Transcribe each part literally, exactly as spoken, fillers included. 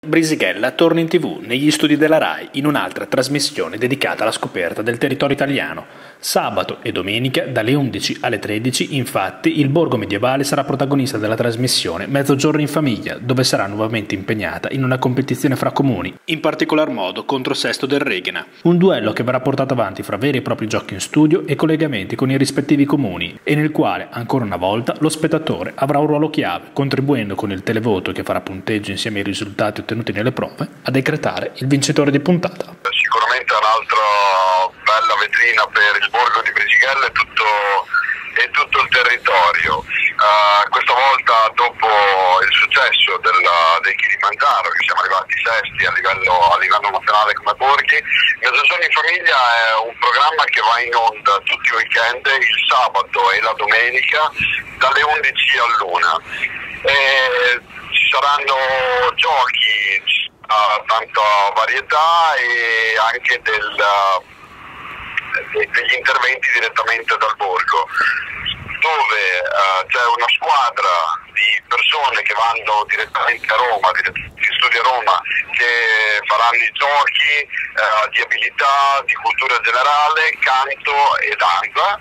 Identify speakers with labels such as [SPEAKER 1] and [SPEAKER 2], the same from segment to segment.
[SPEAKER 1] Brisighella torna in tv negli studi della RAI in un'altra trasmissione dedicata alla scoperta del territorio italiano. Sabato e domenica dalle undici alle tredici, infatti, il borgo medievale sarà protagonista della trasmissione Mezzogiorno in famiglia, dove sarà nuovamente impegnata in una competizione fra comuni, in particolar modo contro Sesto del Reghena. Un duello che verrà portato avanti fra veri e propri giochi in studio e collegamenti con i rispettivi comuni, e nel quale, ancora una volta, lo spettatore avrà un ruolo chiave, contribuendo con il televoto che farà punteggio insieme ai risultati ottenuti nelle prove a decretare il vincitore di puntata.
[SPEAKER 2] Sicuramente un'altra bella vetrina per il borgo di Brisighella e tutto, e tutto il territorio. Uh, questa volta, dopo il successo della, dei Kilimangiaro, che siamo arrivati sesti a livello, a livello nazionale come borghi, Mezzogiorno in famiglia è un programma che va in onda tutti i weekend, il sabato e la domenica, dalle undici all'una. E ci saranno giochi, Uh, tanta varietà e anche del, uh, degli interventi direttamente dal borgo, dove uh, c'è una squadra di persone che vanno direttamente a Roma, direttamente in studio a Roma, che faranno i giochi uh, di abilità, di cultura generale, canto e danza.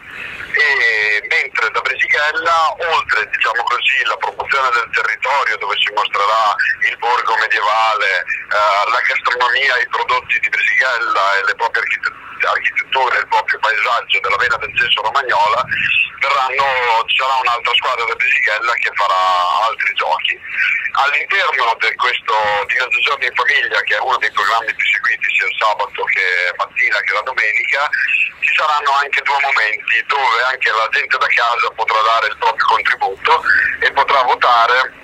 [SPEAKER 2] E mentre da Brisighella, oltre, diciamo così, la promozione del territorio, dove si mostrerà il borgo medievale, eh, la gastronomia, i prodotti di Brisighella e le proprie architetture, il proprio paesaggio della vena del Cesso romagnola, verranno, ci sarà un'altra squadra da Brisighella che farà altri giochi. All'interno di questo di Mezzogiorno in famiglia, che è uno dei programmi più seguiti sia il sabato che mattina che la domenica, ci saranno anche due momenti dove anche la gente da casa potrà dare il proprio contributo e potrà votare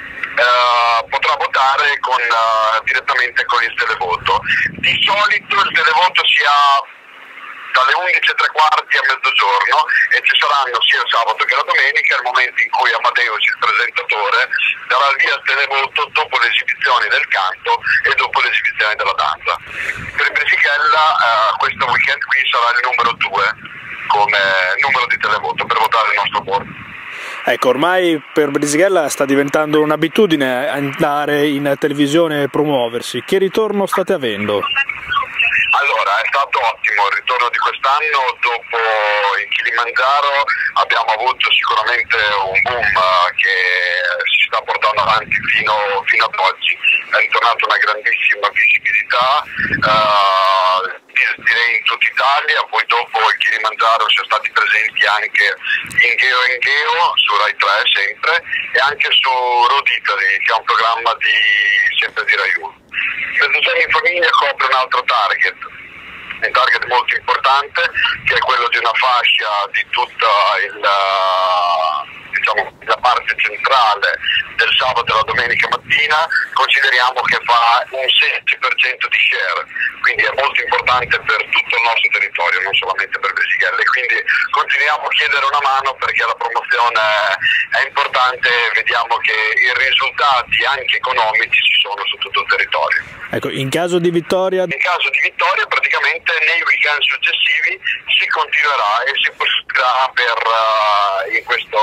[SPEAKER 2] Uh, potrà votare con, uh, direttamente con il televoto. Di solito il televoto si ha dalle undici e tre quarti a mezzogiorno e ci saranno sia il sabato che la domenica il momento in cui Amadeus, il presentatore, darà il via al televoto dopo le esibizioni del canto e dopo le esibizioni della danza. Per Brisighella uh, questo weekend qui sarà il numero due come numero di televoto per votare il nostro borgo.
[SPEAKER 1] Ecco, ormai per Brisighella sta diventando un'abitudine andare in televisione e promuoversi. Che ritorno state avendo?
[SPEAKER 2] Allora, è stato ottimo il ritorno di quest'anno. Dopo il Kilimangiaro abbiamo avuto sicuramente un boom che si sta portando avanti fino, fino ad oggi. È ritornata una grandissima visibilità, uh, direi in tutta Italia. Poi dopo il Kilimangiaro siamo stati presenti anche in Geo in Geo, su Rai tre sempre, e anche su Road Italy, che è un programma di, sempre di Rai uno. Mezzogiorno in famiglia copre un altro target, un target molto importante, che è quello di una fascia di tutta il, diciamo, la parte centrale del sabato e la domenica mattina. Consideriamo che fa un sedici per cento di share, quindi è molto importante per tutto il nostro territorio, non solamente per Brisighella, e quindi continuiamo a chiedere una mano perché la promozione è importante e vediamo che i risultati anche economici ci sono su tutto il territorio.
[SPEAKER 1] Ecco, in caso di vittoria?
[SPEAKER 2] In caso di vittoria praticamente nei weekend successivi si continuerà e si proseguirà per uh, in questo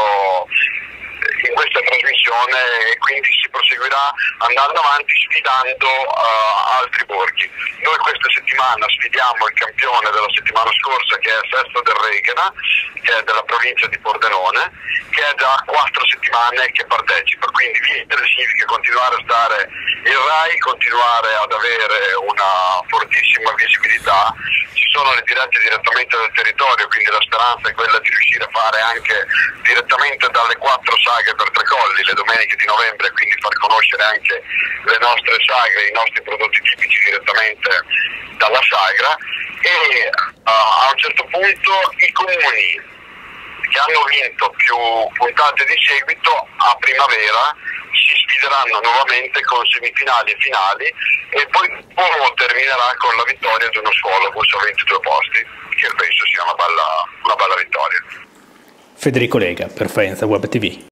[SPEAKER 2] in questa trasmissione, e quindi si proseguirà andando avanti sfidando uh, altri borghi. Noi questa settimana sfidiamo il campione della settimana scorsa, che è Sesto del Reghena, che è della provincia di Pordenone, che è da quattro settimane che partecipa, quindi vincere significa continuare a stare in Rai, continuare ad avere una fortissima visibilità. Ci sono le dirette direttamente dal territorio, quindi la speranza è quella di riuscire a fare anche direttamente dalle quattro sagre per Tre Colli le domeniche di novembre, quindi far conoscere anche le nostre sagre, i nostri prodotti tipici direttamente dalla sagra. E uh, a un certo punto i comuni che hanno vinto più puntate di seguito a primavera si sfideranno nuovamente con semifinali e finali, e poi terminerà con la vittoria di uno scuolabus a ventidue posti, che penso sia una bella, una bella vittoria.
[SPEAKER 1] Federico Lega per Faenza Web T V.